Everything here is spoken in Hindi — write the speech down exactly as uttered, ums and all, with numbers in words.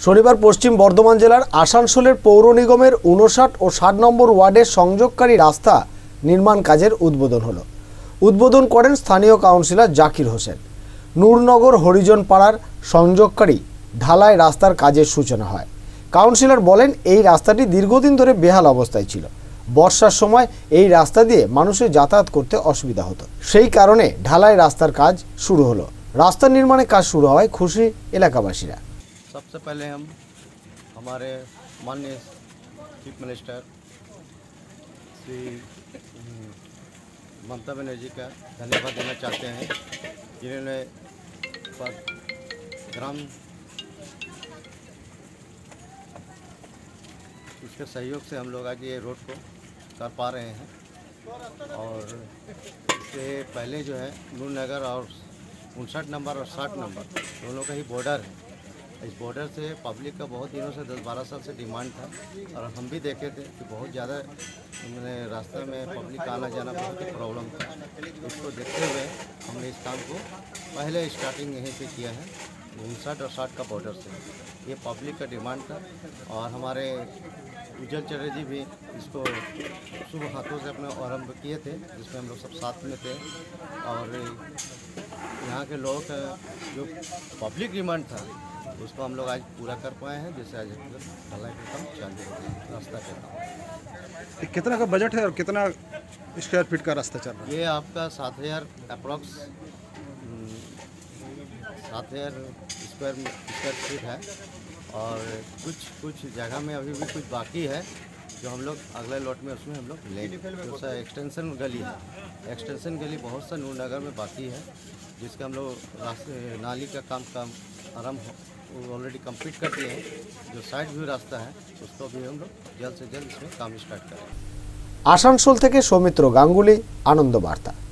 শনিবার পশ্চিম বর্ধমান জেলার আসানসোলের পৌর নিগমের উনষাট ও ষাট নম্বর ওয়ার্ডের সংযোগকারী রাস্তা নির্মাণ কাজের উদ্বোধন হলো। উদ্বোধন করেন স্থানীয় কাউন্সিলর জাকির হোসেন। নূরনগর হরিজন পাড়ার সংযোগকারী ঢালাই রাস্তার কাজের সূচনা হয়। কাউন্সিলর বলেন, এই রাস্তাটি দীর্ঘদিন ধরে বেহাল অবস্থায় ছিল। বর্ষার সময় এই রাস্তা দিয়ে মানুষের যাতায়াত করতে অসুবিধা হতো। সেই কারণে ঢালাই রাস্তার কাজ শুরু হলো। রাস্তা নির্মাণের কাজ শুরু হয় খুশি এলাকাবাসীরা। सबसे पहले हम हमारे माननीय चीफ मिनिस्टर श्री ममता बनर्जी का धन्यवाद देना चाहते हैं, जिन्होंने ग्राम उसके सहयोग से हम लोग आज ये रोड को कर पा रहे हैं। और इससे पहले जो है नूरनगर और उनसठ नंबर और साठ नंबर दोनों का ही बॉर्डर है। इस बॉर्डर से पब्लिक का बहुत दिनों से दस बारह साल से डिमांड था, और हम भी देखे थे कि बहुत ज़्यादा मैंने रास्ते में पब्लिक का आना जाना बहुत ही प्रॉब्लम था। इसको देखते हुए हमने इस काम को पहले स्टार्टिंग यहीं से किया है, उनसठ और साठ का बॉर्डर से। ये पब्लिक का डिमांड था, और हमारे उज्जवल चटर्जी भी इसको शुभ हाथों से अपने आरंभ किए थे, जिसमें हम लोग सब साथ में थे। और यहाँ के लोग का जो पब्लिक डिमांड था उसको हम लोग आज पूरा कर पाए हैं, जिससे आज ढलाई का काम चालू हो गया, रास्ता का काम। कितना का बजट है और कितना स्क्वायर फीट का रास्ता चल रहा है? ये आपका सात हज़ार अप्रॉक्स सात हज़ार स्क्वायर स्क्वायर फीट है, और कुछ कुछ जगह में अभी भी कुछ बाकी है जो हम लोग अगले लॉट में उसमें हम लोग लेंगे। जो सा एक्सटेंशन गली है, एक्सटेंशन गली बहुत सा नूरनगर में बाकी है, जिसका हम लोग रास्ते नाली का काम काम आरम्भ ऑलरेडी कंप्लीट कर दिए हैं। जो साइड व्यू रास्ता है उसको भी हम लोग जल्द से जल्द इसमें काम स्टार्ट करें। आसानसोल থেকে সৌমিত্র গাঙ্গুলি, आनंद वार्ता।